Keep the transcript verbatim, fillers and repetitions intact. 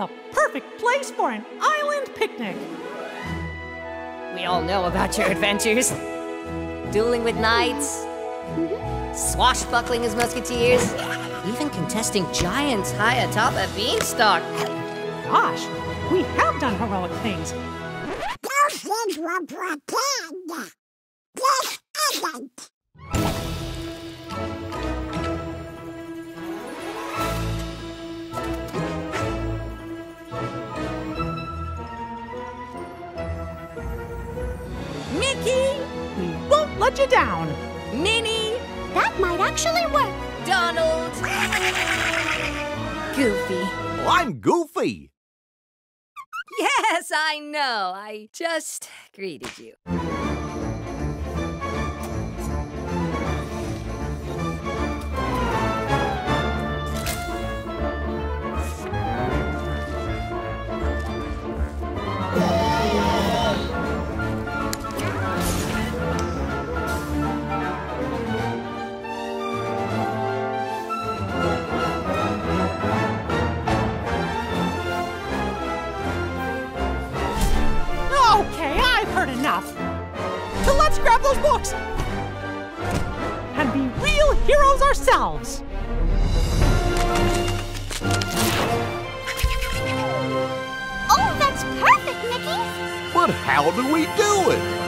The perfect place for an island picnic. We all know about your adventures. Dueling with knights, swashbuckling as musketeers, even contesting giants high atop a beanstalk. Gosh, we have done heroic things. Those things were pretend. This isn't. Mickey, we won't let you down. Minnie, That might actually work. Donald, Goofy. I'm Goofy. Yes, I know. I just greeted you. Okay, I've heard enough. So let's grab those books and be real heroes ourselves. Oh, that's perfect, Mickey. But how do we do it?